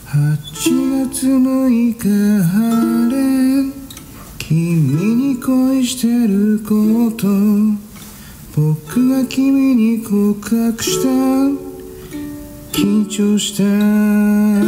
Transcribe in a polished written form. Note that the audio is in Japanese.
8月6日晴れ、君に恋してること、僕が君に告白した。緊張した